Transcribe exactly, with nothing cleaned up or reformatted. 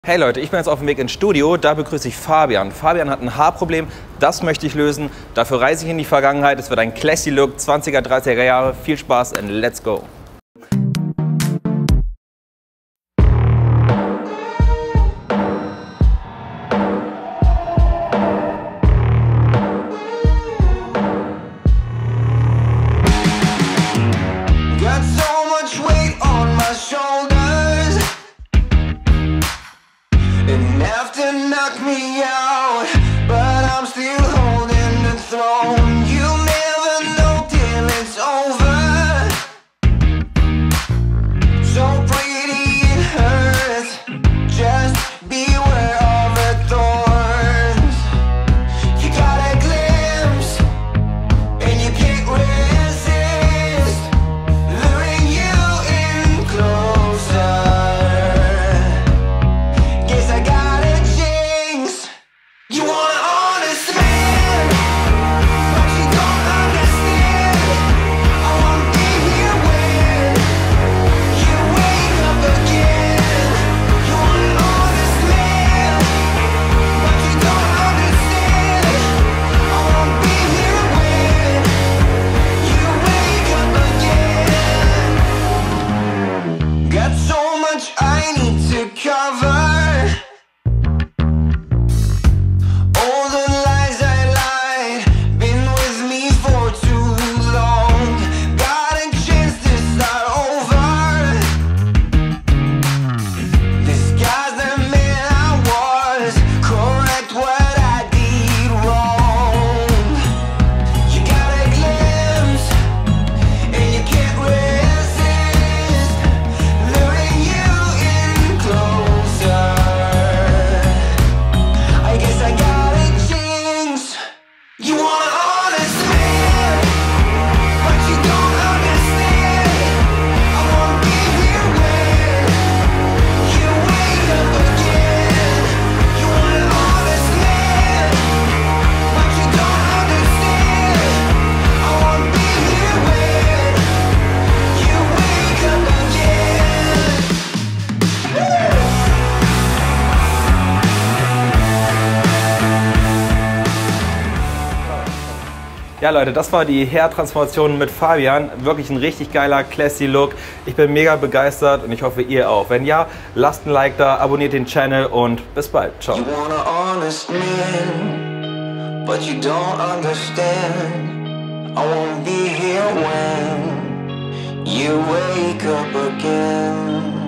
Hey Leute, ich bin jetzt auf dem Weg ins Studio, da begrüße ich Fabian. Fabian hat ein Haarproblem, das möchte ich lösen. Dafür reise ich in die Vergangenheit, es wird ein classy Look, zwanziger, dreißiger Jahre. Viel Spaß and let's go! Knock me out, but I'm still holding the throne. You never know till it's over. So pretty it hurts. Just beware of the thorns. You got a glimpse, and you can't resist. Luring you in closer. Guess I got. You want an honest man, but you don't understand. I won't be here when you wake up again. You want an honest man, but you don't understand. I won't be here when you wake up again. Got so much I need to cover. Ja Leute, das war die Hair-Transformation mit Fabian. Wirklich ein richtig geiler, classy Look. Ich bin mega begeistert und ich hoffe ihr auch. Wenn ja, lasst ein Like da, abonniert den Channel und bis bald. Ciao. You want an honest man, but you don't understand. I won't be here when you wake up again.